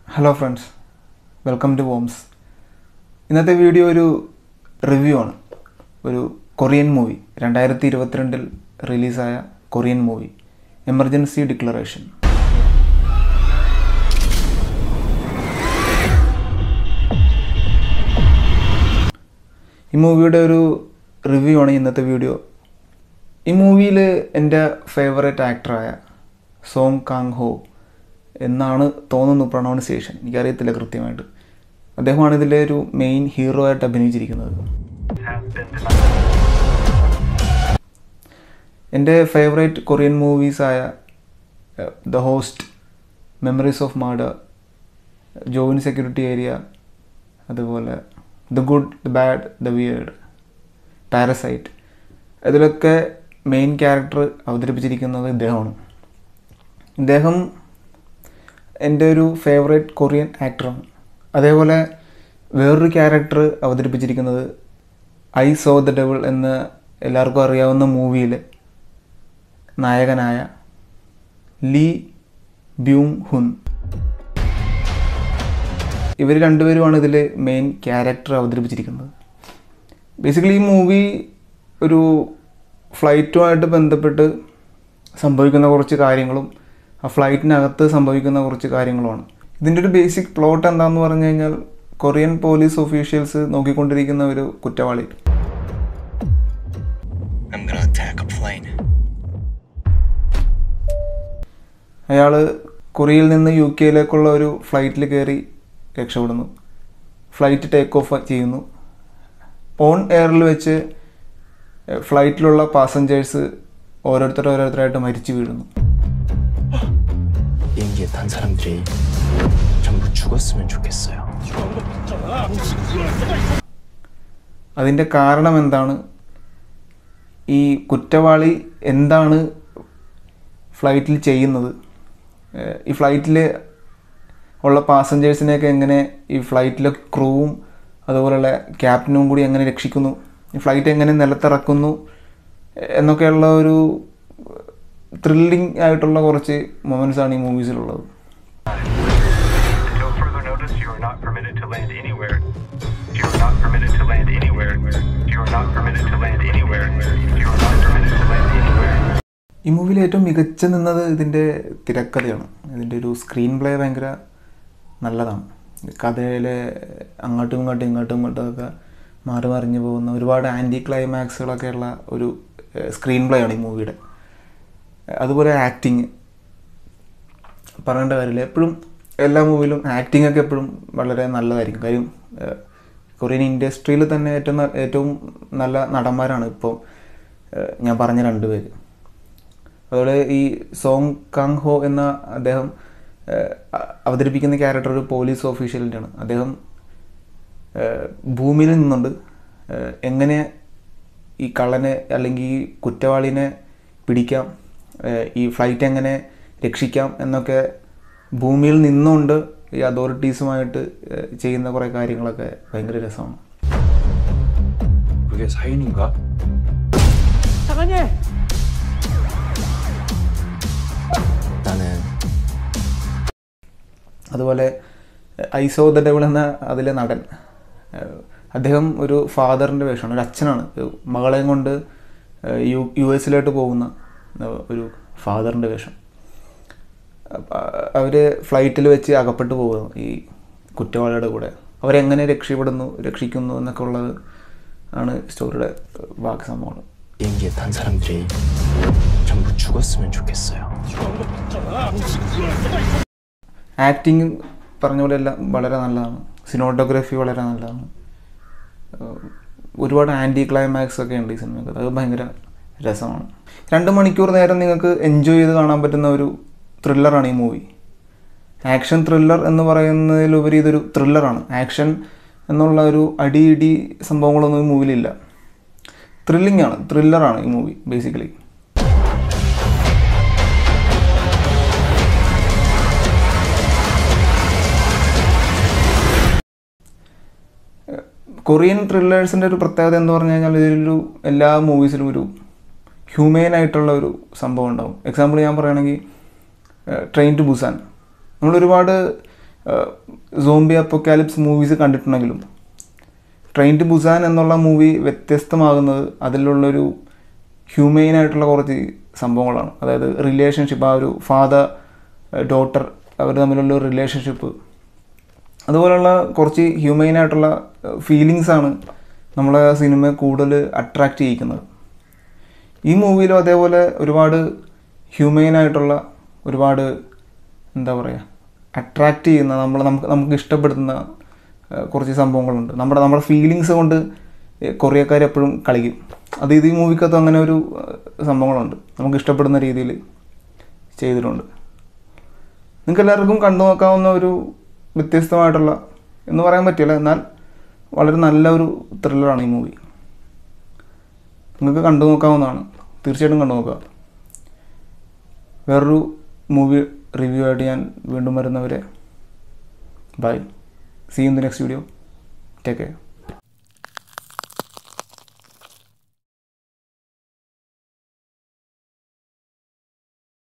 Hello friends, welcome to Worms. ഇന്നത്തെ video ഒരു review ആണ്. ഒരു കൊറിയൻ മൂവി 2022 റിലീസായ കൊറിയൻ മൂവി എമർജൻസി ഡിക്ലറേഷൻ. ഈ മൂവിയുടെ ഒരു റിവ്യൂ ആണ് ഇന്നത്തെ വീഡിയോ. ഈ മൂവിയിൽ എൻ്റെ ഫേവറേറ്റ് ആക്ടറായ സോങ് കാങ്-ഹോ എന്നാണ് തോന്നുന്നു പ്രൊണൗൺസിയേഷൻ, എനിക്കറിയത്തില്ല കൃത്യമായിട്ട്. അദ്ദേഹമാണ് ഇതിലെ ഒരു മെയിൻ ഹീറോ ആയിട്ട് അഭിനയിച്ചിരിക്കുന്നത്. എൻ്റെ ഫേവറേറ്റ് കൊറിയൻ മൂവീസായ the host, memories of murder, join security area, അതുപോലെ the good, the bad, the weird, parasite, ഇതിലൊക്കെ മെയിൻ ക്യാരക്ടർ അവതരിപ്പിച്ചിരിക്കുന്നത് ഇദ്ദേഹമാണ്. ഇദ്ദേഹം എൻ്റെ ഒരു ഫേവറേറ്റ് കൊറിയൻ ആക്ടറാണ്. അതേപോലെ വേറൊരു ക്യാരക്ടർ അവതരിപ്പിച്ചിരിക്കുന്നത് ഐ സോ ദ ഡെവിൾ എന്ന് എല്ലാവർക്കും അറിയാവുന്ന മൂവിയിൽ നായകനായ ലീ ബ്യൂങ്-ഹുൻ. ഇവർ രണ്ടുപേരുമാണ് ഇതിൽ മെയിൻ ക്യാരക്ടർ അവതരിപ്പിച്ചിരിക്കുന്നത്. ബേസിക്കലി ഈ മൂവി ഒരു ഫ്ലൈറ്റുമായിട്ട് ബന്ധപ്പെട്ട് സംഭവിക്കുന്ന കുറച്ച് കാര്യങ്ങളും ആ ഫ്ലൈറ്റിനകത്ത് സംഭവിക്കുന്ന കുറച്ച് കാര്യങ്ങളുമാണ്. ഇതിൻ്റെ ഒരു ബേസിക് പ്ലോട്ട് എന്താണെന്ന് പറഞ്ഞു കഴിഞ്ഞാൽ, കൊറിയൻ പോലീസ് ഒഫീഷ്യൽസ് നോക്കിക്കൊണ്ടിരിക്കുന്ന ഒരു കുറ്റവാളി അയാൾ കൊറിയയിൽ നിന്ന് UK ഒരു ഫ്ലൈറ്റിൽ കയറി രക്ഷപ്പെടുന്നു. ഫ്ലൈറ്റ് ടേക്ക് ഓഫ് ചെയ്യുന്നു. ഓൺ എയറിൽ വെച്ച് ഫ്ലൈറ്റിലുള്ള പാസഞ്ചേഴ്സ് ഓരോരുത്തരായിട്ട് മരിച്ചു വീഴുന്നു. 비행기에 탄 사람들이 전부 죽었으면 좋겠어요. അതിൻ്റെ കാരണം എന്താണ്? ഈ കുറ്റവാളി എന്താണ് ഫ്ലൈറ്റിൽ ചെയ്യുന്നത്? ഈ ഫ്ലൈറ്റിൽ ഉള്ള പാസഞ്ചേഴ്സിനെയൊക്കെ എങ്ങനെ ഈ ഫ്ലൈറ്റിലെ ക്രൂവും അതുപോലെയുള്ള ക്യാപ്റ്റനും കൂടി എങ്ങനെ രക്ഷിക്കുന്നു, ഈ ഫ്ലൈറ്റ് എങ്ങനെ നിലത്തിറക്കുന്നു എന്നൊക്കെയുള്ള ഒരു ത്രില്ലിംഗ് ആയിട്ടുള്ള കുറച്ച് മൊമെൻറ്റ്സാണ് ഈ മൂവീസിലുള്ളത്. ഈ മൂവിയിൽ ഏറ്റവും മികച്ച നിന്നത് ഇതിൻ്റെ തിരക്കഥയാണ്. ഇതിൻ്റെ ഒരു സ്ക്രീൻ പ്ലേ ഭയങ്കര നല്ലതാണ്. കഥയിലെ അങ്ങോട്ടും ഇങ്ങോട്ടൊക്കെ മാറി മറിഞ്ഞു പോകുന്ന ഒരുപാട് ആൻറ്റി ക്ലൈമാക്സുകളൊക്കെ ഉള്ള ഒരു സ്ക്രീൻ പ്ലേ ആണ് ഈ മൂവിയുടെ. അതുപോലെ ആക്ടിങ് പറയേണ്ട കാര്യമില്ല. എപ്പോഴും എല്ലാ മൂവിയിലും ആക്ടിങ് ഒക്കെ എപ്പോഴും വളരെ നല്ലതായിരിക്കും. കാര്യം കൊറിയൻ ഇൻഡസ്ട്രിയിൽ തന്നെ ഏറ്റവും നല്ല നടന്മാരാണ് ഇപ്പോൾ ഞാൻ പറഞ്ഞ രണ്ടുപേര്. അതുപോലെ ഈ സോങ് കാങ്-ഹോ എന്ന അദ്ദേഹം അവതരിപ്പിക്കുന്ന ക്യാരക്ടർ ഒരു പോലീസ് ഓഫീഷ്യലിൻ്റെയാണ്. അദ്ദേഹം ഭൂമിയിൽ നിന്നുകൊണ്ട് എങ്ങനെ ഈ കള്ളനെ അല്ലെങ്കിൽ ഈ കുറ്റവാളിനെ പിടിക്കാം, ഈ ഫ്ലൈറ്റ് എങ്ങനെ രക്ഷിക്കാം എന്നൊക്കെ ഭൂമിയിൽ നിന്നുകൊണ്ട് ഈ അതോറിറ്റീസുമായിട്ട് ചെയ്യുന്ന കുറേ കാര്യങ്ങളൊക്കെ ഭയങ്കര രസമാണ്. അതുപോലെ ഐ സോ ദ ഡെവിൾ എന്ന അതിലെ നടൻ, അദ്ദേഹം ഒരു ഫാദറിൻ്റെ വേഷമാണ്, ഒരു അച്ഛനാണ്. മകളെയും കൊണ്ട് US പോകുന്ന ഒരു ഫാദറിൻ്റെ വേഷം. അവർ ഫ്ലൈറ്റിൽ വെച്ച് അകപ്പെട്ടു പോകുന്നു ഈ കുറ്റവാളിയുടെ കൂടെ. അവരെങ്ങനെ രക്ഷിക്കുന്നു എന്നൊക്കെ ഉള്ളത് ആണ് സ്റ്റോറിയുടെ ബാക്കി സംഭവമാണ്. ആക്ടിങ് പറഞ്ഞ പോലെ എല്ലാം വളരെ നല്ലതാണ്. സിനിമാറ്റോഗ്രാഫി വളരെ നല്ലതാണ്. ഒരുപാട് ആൻറ്റി ക്ലൈമാക്സ് ഒക്കെ ഉണ്ട് ഈ സിനിമയ്ക്ക്. അത് ഭയങ്കര രസമാണ്. 2 മണിക്കൂർ നേരം നിങ്ങൾക്ക് എൻജോയ് ചെയ്ത് കാണാൻ പറ്റുന്ന ഒരു ത്രില്ലറാണ് ഈ മൂവി. ആക്ഷൻ ത്രില്ലർ എന്ന് പറയുന്നതിലുപരി ഇതൊരു ത്രില്ലറാണ്. ആക്ഷൻ എന്നുള്ള ഒരു അടി സംഭവങ്ങളൊന്നും ഈ മൂവിയിലില്ല. ത്രില്ലിംഗ് ആണ്, ത്രില്ലറാണ് ഈ മൂവി ബേസിക്കലി. കൊറിയൻ ത്രില്ലേഴ്സിൻ്റെ ഒരു പ്രത്യേകത എന്ന് പറഞ്ഞു കഴിഞ്ഞാൽ ഇതിലൊരു എല്ലാ മൂവീസിലും ഒരു ഹ്യൂമൻ ആയിട്ടുള്ള ഒരു സംഭവം ഉണ്ടാവും. എക്സാമ്പിൾ ഞാൻ പറയുകയാണെങ്കിൽ ട്രെയിൻ ടു ബുസാൻ, നമ്മളൊരുപാട് സോംബി അപ്പോക്കാലിപ്സ് മൂവീസ് കണ്ടിട്ടുണ്ടെങ്കിലും ട്രെയിൻ ടു ബുസാൻ എന്നുള്ള മൂവി വ്യത്യസ്തമാകുന്നത് അതിലുള്ളൊരു ഹ്യൂമെയിനായിട്ടുള്ള കുറച്ച് സംഭവങ്ങളാണ്. അതായത് റിലേഷൻഷിപ്പ്, ആ ഒരു ഫാദർ ഡോട്ടർ അവർ തമ്മിലുള്ള റിലേഷൻഷിപ്പ്, അതുപോലുള്ള കുറച്ച് ഹ്യൂമെയിനായിട്ടുള്ള ഫീലിങ്സാണ് നമ്മളെ സിനിമയെ കൂടുതൽ അട്രാക്റ്റ് ചെയ്യിക്കുന്നത്. ഈ മൂവിയിലും അതേപോലെ ഒരുപാട് ഹ്യൂമെയിനായിട്ടുള്ള ഒരുപാട് എന്താ പറയുക അട്രാക്റ്റ് ചെയ്യുന്ന നമുക്ക് ഇഷ്ടപ്പെടുന്ന കുറച്ച് സംഭവങ്ങളുണ്ട്. നമ്മുടെ ഫീലിങ്സ് കൊണ്ട് കൊറിയക്കാർ എപ്പോഴും കളിക്കും. അത് ഈ മൂവിക്കകത്ത് അങ്ങനെ ഒരു സംഭവങ്ങളുണ്ട്, നമുക്ക് ഇഷ്ടപ്പെടുന്ന രീതിയിൽ ചെയ്തിട്ടുണ്ട്. നിങ്ങൾക്ക് എല്ലാവർക്കും കണ്ടു നോക്കാവുന്ന ഒരു വ്യത്യസ്തമായിട്ടുള്ള എന്ന് പറയാൻ പറ്റില്ല, എന്നാൽ വളരെ നല്ല ഒരു ത്രില്ലറാണ് ഈ മൂവി. നിങ്ങൾക്ക് കണ്ടു നോക്കാവുന്നതാണ്, തീർച്ചയായിട്ടും കണ്ടു നോക്കുക. വേറൊരു മൂവി റിവ്യൂ ആയിട്ട് ഞാൻ വീണ്ടും വരുന്നവരെ bye. See in the next video. Take care.